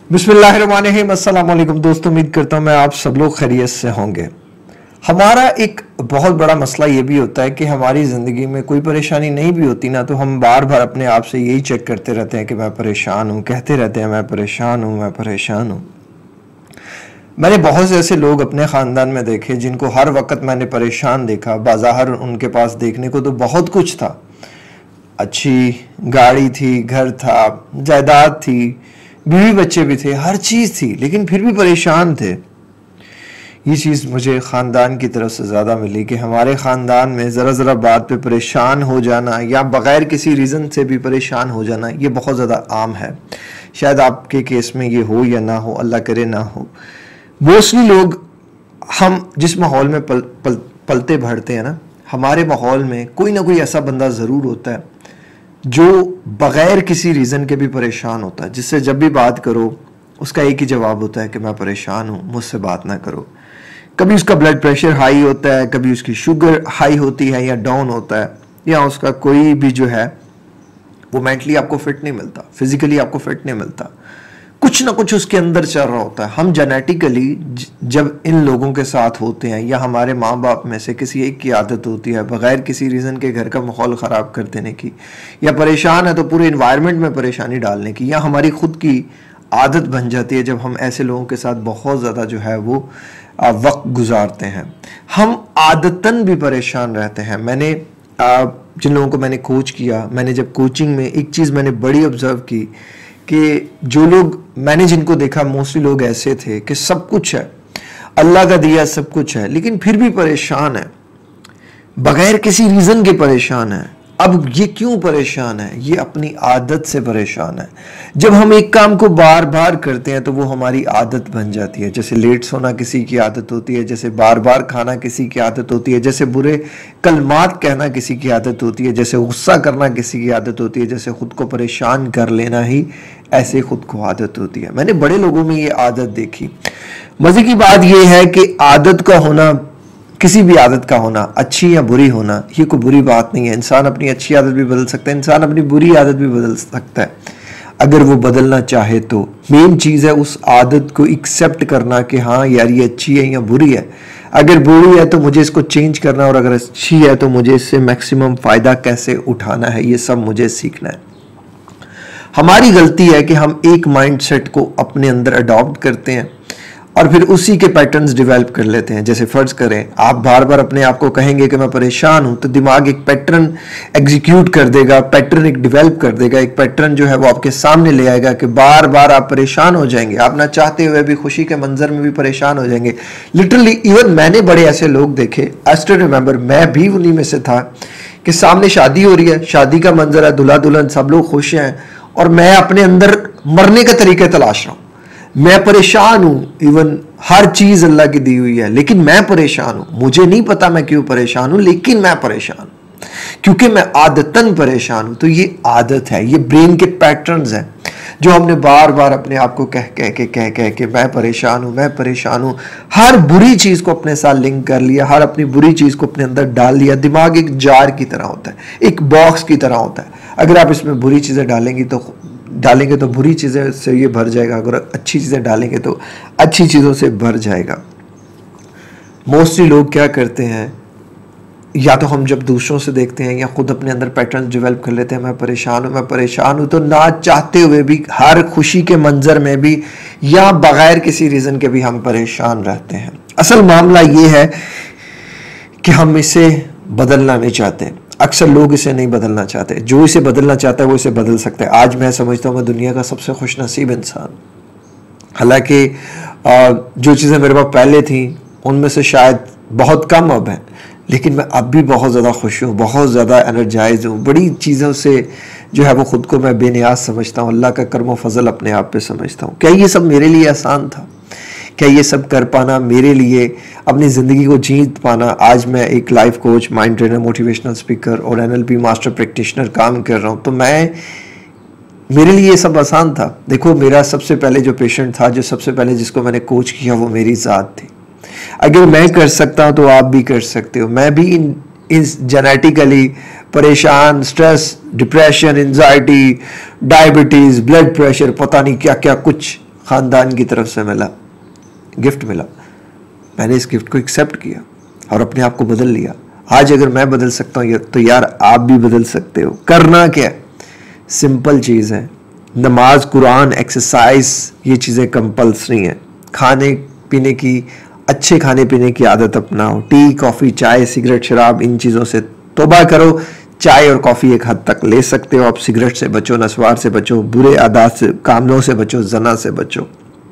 बिस्मिल्लाहिर्रहमानिर्रहीम। अस्सलाम वालेकुम दोस्तों, उम्मीद करता हूँ मैं आप सब लोग खैरियत से होंगे। हमारा एक बहुत बड़ा मसला ये भी होता है कि हमारी ज़िंदगी में कोई परेशानी नहीं भी होती ना, तो हम बार बार अपने आप से यही चेक करते रहते हैं कि मैं परेशान हूँ, कहते रहते हैं मैं परेशान हूँ, मैं परेशान हूँ। मैंने बहुत से ऐसे लोग अपने ख़ानदान में देखे जिनको हर वक्त मैंने परेशान देखा। बाज़ाहिर उनके पास देखने को तो बहुत कुछ था, अच्छी गाड़ी थी, घर था, जायदाद थी, बीवी बच्चे भी थे, हर चीज़ थी, लेकिन फिर भी परेशान थे। ये चीज़ मुझे ख़ानदान की तरफ से ज़्यादा मिली कि हमारे ख़ानदान में ज़रा ज़रा बात पे परेशान हो जाना या बग़ैर किसी रीज़न से भी परेशान हो जाना, ये बहुत ज़्यादा आम है। शायद आपके केस में ये हो या ना हो, अल्लाह करे ना हो। मोस्टली लोग, हम जिस माहौल में पलते बढ़ते हैं ना, हमारे माहौल में कोई ना कोई ऐसा बंदा ज़रूर होता है जो बग़ैर किसी रीज़न के भी परेशान होता है, जिससे जब भी बात करो उसका एक ही जवाब होता है कि मैं परेशान हूँ, मुझसे बात ना करो। कभी उसका ब्लड प्रेशर हाई होता है, कभी उसकी शुगर हाई होती है या डाउन होता है, या उसका कोई भी जो है वो मेंटली आपको फिट नहीं मिलता, फिजिकली आपको फिट नहीं मिलता, कुछ ना कुछ उसके अंदर चल रहा होता है। हम जेनेटिकली जब इन लोगों के साथ होते हैं या हमारे माँ बाप में से किसी एक की आदत होती है बग़ैर किसी रीज़न के घर का माहौल ख़राब कर देने की, या परेशान है तो पूरे इन्वायरमेंट में परेशानी डालने की, या हमारी ख़ुद की आदत बन जाती है जब हम ऐसे लोगों के साथ बहुत ज़्यादा जो है वो वक्त गुजारते हैं, हम आदतन भी परेशान रहते हैं। मैंने जिन लोगों को मैंने कोच किया, मैंने जब कोचिंग में एक चीज़ मैंने बड़ी ऑब्ज़र्व की कि जो लोग मैंने जिनको देखा, मोस्टली लोग ऐसे थे कि सब कुछ है, अल्लाह का दिया सब कुछ है, लेकिन फिर भी परेशान है, बगैर किसी रीज़न के परेशान है। अब ये क्यों परेशान है? ये अपनी आदत से परेशान है। जब हम एक काम को बार बार करते हैं तो वो हमारी आदत बन जाती है। जैसे लेट सोना किसी की आदत होती है, जैसे बार बार खाना किसी की आदत होती है, जैसे बुरे कलमात कहना किसी की आदत होती है, जैसे गुस्सा करना किसी की आदत होती है, जैसे खुद को परेशान कर लेना ही ऐसे खुद को आदत होती है। मैंने बड़े लोगों में ये आदत देखी। मज़े की बात यह है कि आदत का होना, किसी भी आदत का होना, अच्छी या बुरी होना, ये कोई बुरी बात नहीं है। इंसान अपनी अच्छी आदत भी बदल सकता है, इंसान अपनी बुरी आदत भी बदल सकता है अगर वो बदलना चाहे तो। मेन चीज़ है उस आदत को एक्सेप्ट करना कि हाँ यार ये अच्छी है या बुरी है। अगर बुरी है तो मुझे इसको चेंज करना, और अगर अच्छी है तो मुझे इससे मैक्सिमम फ़ायदा कैसे उठाना है, ये सब मुझे सीखना है। हमारी गलती है कि हम एक माइंडसेट को अपने अंदर अडॉप्ट करते हैं और फिर उसी के पैटर्न्स डेवलप कर लेते हैं। जैसे फ़र्ज़ करें आप बार बार अपने आप को कहेंगे कि मैं परेशान हूं, तो दिमाग एक पैटर्न एग्जीक्यूट कर देगा, पैटर्न एक डेवलप कर देगा, एक पैटर्न जो है वो आपके सामने ले आएगा कि बार बार आप परेशान हो जाएंगे। आप ना चाहते हुए भी खुशी के मंजर में भी परेशान हो जाएंगे। लिटरली इवन मैंने बड़े ऐसे लोग देखे, आई स्टिल रिमेंबर, मैं भी उन्हीं में से था कि सामने शादी हो रही है, शादी का मंजर है, दूल्हा दुल्हन सब लोग खुश हैं, और मैं अपने अंदर मरने के तरीके तलाश रहा हूँ। मैं परेशान हूं, इवन हर चीज अल्लाह की दी हुई है, लेकिन मैं परेशान हूं। मुझे नहीं पता मैं क्यों परेशान हूं, लेकिन मैं परेशान हूं क्योंकि मैं आदतन परेशान हूं। तो ये आदत है, ये ब्रेन के पैटर्न्स हैं जो हमने बार बार अपने आप को कह के मैं परेशान हूं, मैं परेशान हूं, हर बुरी चीज को अपने साथ लिंक कर लिया, हर अपनी बुरी चीज को अपने अंदर डाल लिया। दिमाग एक जार की तरह होता है, एक बॉक्स की तरह होता है। अगर आप इसमें बुरी चीजें डालेंगे तो बुरी चीज़ें से ये भर जाएगा, अगर अच्छी चीज़ें डालेंगे तो अच्छी चीज़ों से भर जाएगा। मोस्टली लोग क्या करते हैं, या तो हम जब दूसरों से देखते हैं या खुद अपने अंदर पैटर्न डेवलप कर लेते हैं, मैं परेशान हूँ, तो ना चाहते हुए भी हर खुशी के मंजर में भी या बग़ैर किसी रीज़न के भी हम परेशान रहते हैं। असल मामला ये है कि हम इसे बदलना नहीं चाहते। अक्सर लोग इसे नहीं बदलना चाहते। जो इसे बदलना चाहता है वो इसे बदल सकता है। आज मैं समझता हूँ मैं दुनिया का सबसे खुशनसीब इंसान। हालांकि जो चीज़ें मेरे पास पहले थी उनमें से शायद बहुत कम अब हैं, लेकिन मैं अब भी बहुत ज़्यादा खुश हूँ, बहुत ज़्यादा एनर्जाइज हूँ। बड़ी चीज़ों से जो है वो ख़ुद को मैं बेनियाज समझता हूँ, अल्लाह का करम फजल अपने आप पे समझता हूँ। क्या ये सब मेरे लिए आसान था? क्या ये सब कर पाना मेरे लिए, अपनी ज़िंदगी को जीत पाना? आज मैं एक life coach, mind trainer, motivational speaker और NLP मास्टर प्रैक्टिशनर काम कर रहा हूँ, तो मेरे लिए ये सब आसान था? देखो, मेरा सबसे पहले जो पेशेंट था, जो सबसे पहले जिसको मैंने कोच किया, वो मेरी ज़ात थी। अगर मैं कर सकता हूँ तो आप भी कर सकते हो। मैं भी इस जेनेटिकली परेशान, stress, depression, anxiety, diabetes, blood pressure, पता नहीं क्या क्या कुछ ख़ानदान की तरफ से मिला, गिफ्ट मिला, मैंने इस गिफ्ट को एक्सेप्ट किया और अपने आप को बदल लिया। आज अगर मैं बदल सकता हूँ तो यार आप भी बदल सकते हो। करना क्या है, सिंपल चीज़ है, नमाज, कुरान, एक्सरसाइज, ये चीज़ें कंपल्सरी हैं। खाने पीने की, अच्छे खाने पीने की आदत अपनाओ। टी, कॉफ़ी, चाय, सिगरेट, शराब, इन चीज़ों से तौबा करो। चाय और कॉफ़ी एक हद तक ले सकते हो आप। सिगरेट से बचो, नस्वार से बचो, बुरे आदत से, कामों से बचो, जना से बचो।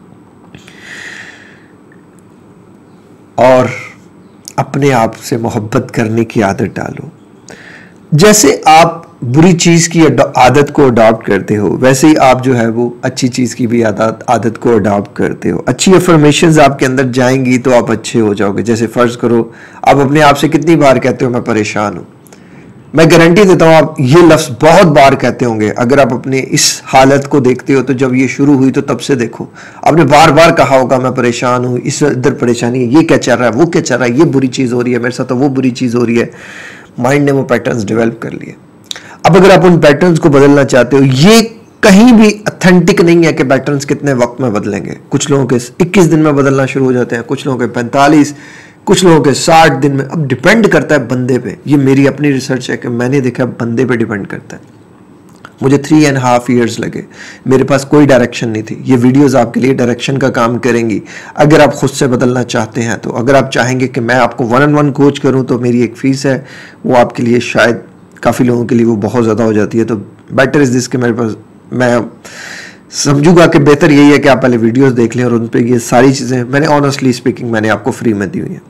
और अपने आप से मोहब्बत करने की आदत डालो। जैसे आप बुरी चीज़ की आदत को अडॉप्ट करते हो, वैसे ही आप जो है वो अच्छी चीज़ की भी आदत को अडॉप्ट करते हो। अच्छी अफर्मेशंस आपके अंदर जाएंगी तो आप अच्छे हो जाओगे। जैसे फ़र्ज़ करो आप अपने आप से कितनी बार कहते हो मैं परेशान हूँ, मैं गारंटी देता हूँ आप ये लफ्ज़ बहुत बार कहते होंगे। अगर आप अपने इस हालत को देखते हो तो जब ये शुरू हुई तो तब से देखो आपने बार बार कहा होगा मैं परेशान हूँ, इस इधर परेशानी है, ये क्या चल रहा है, वो क्या चल रहा है, ये बुरी चीज़ हो रही है मेरे साथ, तो वो बुरी चीज़ हो रही है। माइंड ने वो पैटर्न्स डेवलप कर लिए। अब अगर आप उन पैटर्न्स को बदलना चाहते हो, ये कहीं भी ऑथेंटिक नहीं है कि पैटर्न्स कितने वक्त में बदलेंगे। कुछ लोगों के 21 दिन में बदलना शुरू हो जाते हैं, कुछ लोगों के 45, कुछ लोगों के 60 दिन में। अब डिपेंड करता है बंदे पे। ये मेरी अपनी रिसर्च है कि मैंने देखा बंदे पे डिपेंड करता है। मुझे 3.5 years लगे, मेरे पास कोई डायरेक्शन नहीं थी। ये वीडियोस आपके लिए डायरेक्शन का काम करेंगी अगर आप खुद से बदलना चाहते हैं तो। अगर आप चाहेंगे कि मैं आपको 1-on-1 कोच करूं तो मेरी एक फ़ीस है, वो आपके लिए शायद काफ़ी लोगों के लिए वो बहुत ज़्यादा हो जाती है। तो बेटर इज़ दिस कि मेरे पास, मैं समझूंगा कि बेहतर यही है कि आप पहले वीडियोस देख लें और उन पर ये सारी चीज़ें मैंने ऑनेस्टली स्पीकिंग मैंने आपको फ्री में दी हुई है।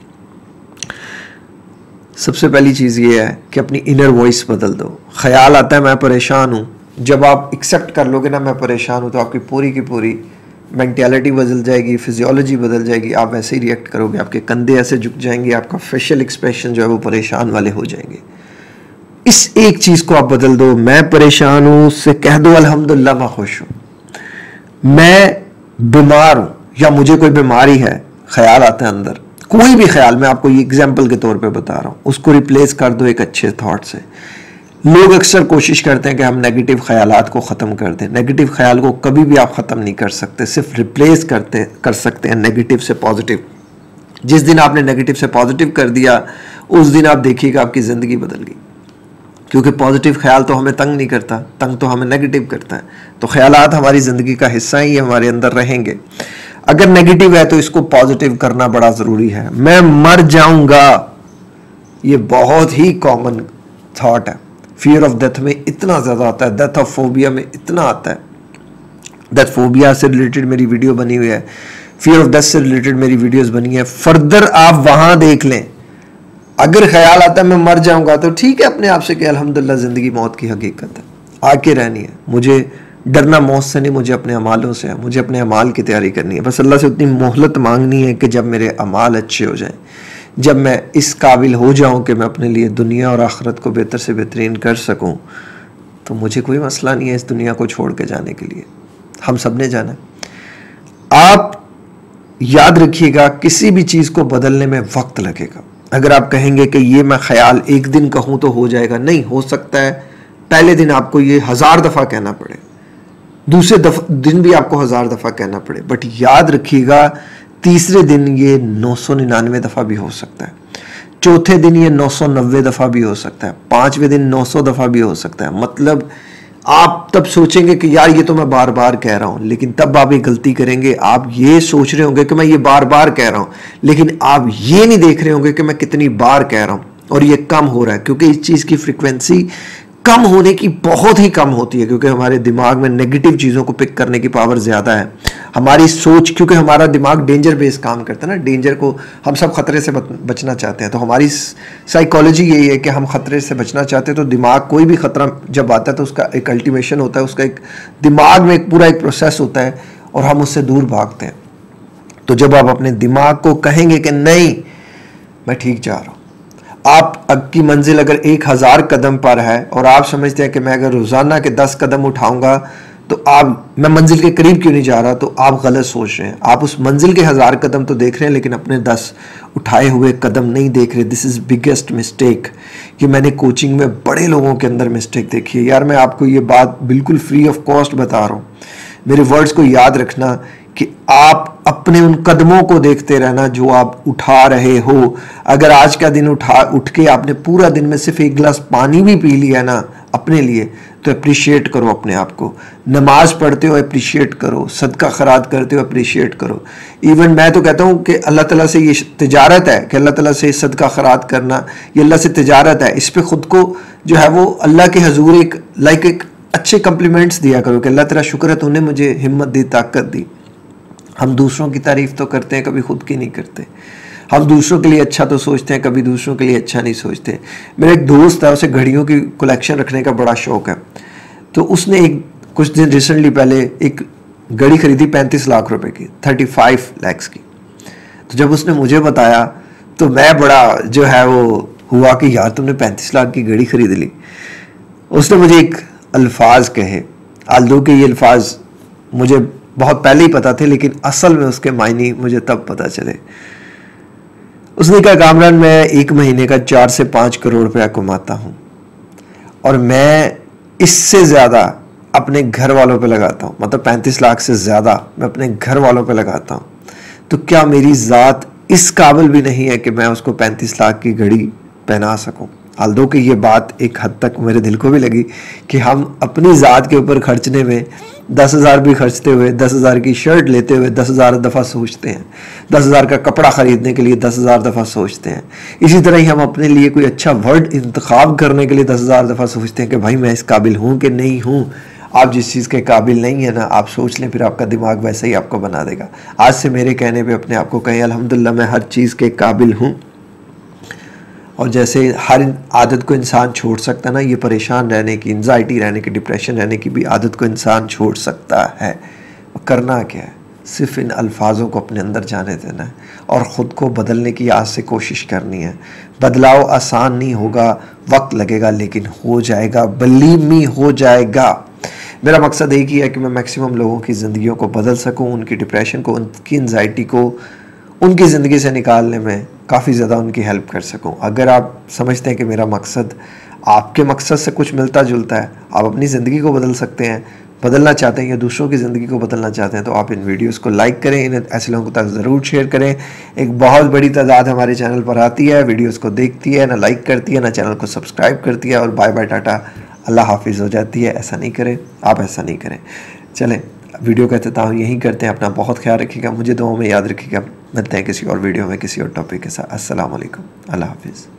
सबसे पहली चीज़ ये है कि अपनी इनर वॉइस बदल दो। ख्याल आता है मैं परेशान हूँ, जब आप एक्सेप्ट कर लोगे ना मैं परेशान हूँ, तो आपकी पूरी की पूरी मेंटालिटी बदल जाएगी, फिजियोलॉजी बदल जाएगी, आप वैसे ही रिएक्ट करोगे। आपके कंधे ऐसे झुक जाएंगे, आपका फेशियल एक्सप्रेशन जो है वो परेशान वाले हो जाएंगे। इस एक चीज़ को आप बदल दो। मैं परेशान हूँ, उससे कह दो अल्हम्दुलिल्लाह मैं खुश हूँ। मैं बीमार हूँ या मुझे कोई बीमारी है, ख्याल आता है अंदर, कोई भी ख्याल, मैं आपको ये एग्जाम्पल के तौर पे बता रहा हूँ, उसको रिप्लेस कर दो एक अच्छे थॉट से। लोग अक्सर कोशिश करते हैं कि हम नेगेटिव ख्यालात को ख़त्म कर दें। नेगेटिव ख्याल को कभी भी आप ख़त्म नहीं कर सकते, सिर्फ रिप्लेस कर सकते हैं नेगेटिव से पॉजिटिव। जिस दिन आपने नेगेटिव से पॉजिटिव कर दिया उस दिन आप देखिएगा आपकी ज़िंदगी बदल गई। क्योंकि पॉजिटिव ख्याल तो हमें तंग नहीं करता, तंग तो हमें नेगेटिव करता है। तो ख्यालात हमारी ज़िंदगी का हिस्सा ही हमारे अंदर रहेंगे। अगर नेगेटिव है तो इसको पॉजिटिव करना बड़ा ज़रूरी है। मैं मर जाऊंगा, ये बहुत ही कॉमन थॉट है। फियर ऑफ डेथ में इतना ज़्यादा आता है, डेथ ऑफ फोबिया में इतना आता है। डेथ फोबिया से रिलेटेड मेरी वीडियो बनी हुई है, फियर ऑफ डेथ से रिलेटेड मेरी वीडियोस बनी है। फर्दर आप वहाँ देख लें। अगर ख्याल आता है मैं मर जाऊंगा तो ठीक है, अपने आप से कि अल्हम्दुलिल्लाह ज़िंदगी मौत की हकीकत है, आके रहनी है। मुझे डरना मौत से नहीं, मुझे अपने अमालों से है। मुझे अपने अमाल की तैयारी करनी है। बस अल्लाह से उतनी मोहलत मांगनी है कि जब मेरे अमाल अच्छे हो जाएं, जब मैं इस काबिल हो जाऊं कि मैं अपने लिए दुनिया और आखिरत को बेहतर से बेहतरीन कर सकूं, तो मुझे कोई मसला नहीं है इस दुनिया को छोड़ के जाने के लिए। हम सब ने जाना है। आप याद रखिएगा, किसी भी चीज़ को बदलने में वक्त लगेगा। अगर आप कहेंगे कि ये मैं ख्याल एक दिन कहूँ तो हो जाएगा, नहीं हो सकता है पहले दिन आपको ये 1000 दफ़ा कहना पड़े, दूसरे दिन भी आपको 1000 दफ़ा कहना पड़े, बट याद रखिएगा तीसरे दिन ये 999 दफ़ा भी हो सकता है, चौथे दिन ये 990 दफ़ा भी हो सकता है, 5वें दिन 900 दफ़ा भी हो सकता है। मतलब आप तब सोचेंगे कि यार ये तो मैं बार बार कह रहा हूँ, लेकिन तब आप एक गलती करेंगे। आप ये सोच रहे होंगे कि मैं ये बार बार कह रहा हूँ, लेकिन आप ये नहीं देख रहे होंगे कि मैं कितनी बार कह रहा हूँ और ये कम हो रहा है, क्योंकि इस चीज़ की फ्रिक्वेंसी कम होने की बहुत ही कम होती है। क्योंकि हमारे दिमाग में नेगेटिव चीज़ों को पिक करने की पावर ज़्यादा है। हमारी सोच, क्योंकि हमारा दिमाग डेंजर बेस्ड काम करता है ना, डेंजर को हम सब खतरे से बचना चाहते हैं। तो हमारी साइकोलॉजी यही है कि हम खतरे से बचना चाहते हैं। तो दिमाग, कोई भी खतरा जब आता है तो उसका एक अल्टीमेशन होता है, उसका एक दिमाग में एक पूरा एक प्रोसेस होता है और हम उससे दूर भागते हैं। तो जब आप अपने दिमाग को कहेंगे कि नहीं मैं ठीक जा रहा हूँ, आप की मंजिल अगर 1000 कदम पर है और आप समझते हैं कि मैं अगर रोज़ाना के 10 कदम उठाऊंगा तो मैं मंजिल के करीब क्यों नहीं जा रहा, तो आप गलत सोच रहे हैं। आप उस मंजिल के 1000 कदम तो देख रहे हैं, लेकिन अपने 10 उठाए हुए कदम नहीं देख रहे। This is biggest mistake. कि मैंने कोचिंग में बड़े लोगों के अंदर मिस्टेक देखी है। यार मैं आपको ये बात बिल्कुल फ्री ऑफ कॉस्ट बता रहा हूँ। मेरे वर्ड्स को याद रखना कि आप अपने उन कदमों को देखते रहना जो आप उठा रहे हो। अगर आज का दिन उठ के आपने पूरा दिन में सिर्फ एक गिलास पानी भी पी लिया ना अपने लिए, तो अप्रिशिएट करो अपने आप को। नमाज पढ़ते हो अप्रिशिएट करो, सदका खैरात करते हो अप्रिशिएट करो। इवन मैं तो कहता हूँ कि अल्लाह ताला से ये तिजारत है कि अल्लाह ताला से सदका खैरात करना, ये अल्लाह से तिजारत है। इस पे खुद को जो है वो अल्लाह के हजूर एक अच्छे कम्प्लीमेंट्स दिया करो कि अल्लाह तेरा शुक्र है तूने मुझे हिम्मत दी, ताकत दी। हम दूसरों की तारीफ तो करते हैं, कभी खुद की नहीं करते। हम दूसरों के लिए अच्छा तो सोचते हैं, कभी दूसरों के लिए अच्छा नहीं सोचते। मेरा एक दोस्त है, उसे घड़ियों की कलेक्शन रखने का बड़ा शौक है। तो उसने कुछ दिन रिसेंटली पहले एक घड़ी खरीदी 35 लाख रुपए की, 35 lakhs की। तो जब उसने मुझे बताया तो मैं बड़ा जो है वो हुआ कि यार तुमने 35 लाख की घड़ी खरीद ली। उसने मुझे एक अल्फाज कहे, आल्दो के ये अल्फाज मुझे बहुत पहले ही पता थे, लेकिन असल में उसके मायने मुझे तब पता चले। उसने कहा कामरान, मैं एक महीने का 4 से 5 करोड़ रुपया कमाता हूँ और मैं इससे ज़्यादा अपने घर वालों पे लगाता हूँ, मतलब 35 लाख से ज़्यादा मैं अपने घर वालों पे लगाता हूँ। तो क्या मेरी ज़ात इस काबिल भी नहीं है कि मैं उसको 35 लाख की घड़ी पहना सकूँ? हालांकि कि ये बात एक हद तक मेरे दिल को भी लगी कि हम अपनी ज़ात के ऊपर खर्चने में 10,000 भी खर्चते हुए, 10,000 की शर्ट लेते हुए 10,000 दफ़ा सोचते हैं, 10,000 का कपड़ा ख़रीदने के लिए 10,000 दफ़ा सोचते हैं। इसी तरह ही हम अपने लिए कोई अच्छा वर्ड इंतखाब करने के लिए 10,000 दफ़ा सोचते हैं कि भाई मैं इस काबिल हूँ कि नहीं हूँ। आप जिस चीज़ के काबिल नहीं है ना, आप सोच लें, फिर आपका दिमाग वैसे ही आपको बना देगा। आज से मेरे कहने पर अपने आप को कहें अल्हम्दुलिल्लाह मैं हर चीज़ के काबिल हूँ। और जैसे हर आदत को इंसान छोड़ सकता है ना, ये परेशान रहने की, एंजाइटी रहने की, डिप्रेशन रहने की भी आदत को इंसान छोड़ सकता है। करना क्या है, सिर्फ इन अल्फाजों को अपने अंदर जाने देना है और ख़ुद को बदलने की आज से कोशिश करनी है। बदलाव आसान नहीं होगा, वक्त लगेगा, लेकिन हो जाएगा, बिलीव मी हो जाएगा। मेरा मकसद एक ही है कि मैं मैक्सिमम लोगों की ज़िंदगियों को बदल सकूँ, उनकी डिप्रेशन को, उनकी एंजाइटी को उनकी ज़िंदगी से निकालने में काफ़ी ज़्यादा उनकी हेल्प कर सकूं। अगर आप समझते हैं कि मेरा मकसद आपके मकसद से कुछ मिलता जुलता है, आप अपनी ज़िंदगी को बदल सकते हैं, बदलना चाहते हैं या दूसरों की ज़िंदगी को बदलना चाहते हैं, तो आप इन वीडियोस को लाइक करें, इन्हें ऐसे लोगों तक ज़रूर शेयर करें। एक बहुत बड़ी तादाद हमारे चैनल पर आती है, वीडियोज़ को देखती है, ना लाइक करती है, ना चैनल को सब्सक्राइब करती है और बाय बाय टाटा अल्लाह हाफिज़ हो जाती है। ऐसा नहीं करें, आप ऐसा नहीं करें। चलें, वीडियो का इख्तिताम यहीं करते हैं। अपना बहुत ख्याल रखिएगा, मुझे दुआओं में याद रखिएगा। मिलते हैं किसी और वीडियो में किसी और टॉपिक के साथ। अस्सलाम वालेकुम, अल्लाह हाफिज़।